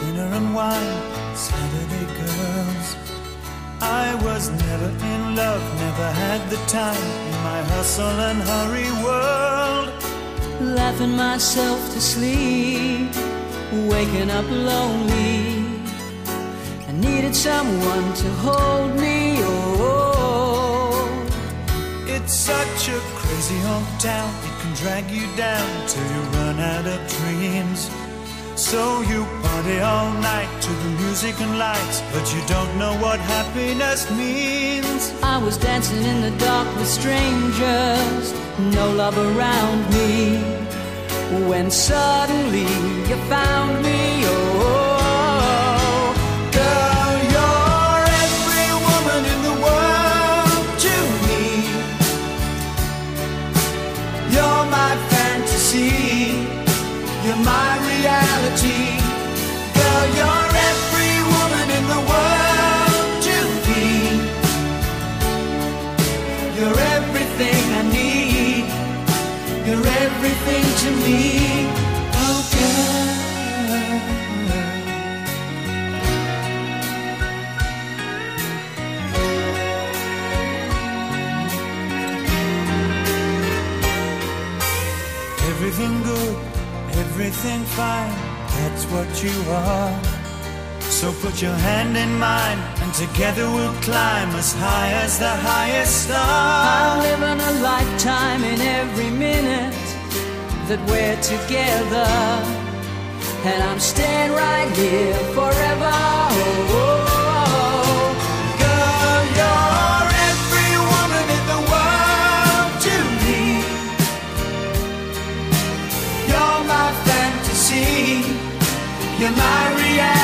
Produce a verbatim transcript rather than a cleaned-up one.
dinner and wine, Saturday girls. I was never in love, never had the time in my hustle and hurry world. Laughing myself to sleep, waking up lonely. I needed someone to hold me, oh. It's such a crazy hometown, it can drag you down till you run out of dreams. So you party all night to the music and lights, but you don't know what happiness means. I was dancing in the dark with strangers, no love around me, when suddenly you found me, oh. Girl, you're every woman in the world to me. You're my fantasy, you're my reality. Girl, you're every woman in the world to me. You're everything I need, you're everything to me, oh girl. Everything good, everything fine, that's what you are. So put your hand in mine, and together we'll climb as high as the highest star. I'm living a lifetime in every minute that we're together, and I'm staying right here forever, oh, oh, oh. Girl, you're every woman in the world to me. You're my fantasy, you're my reality.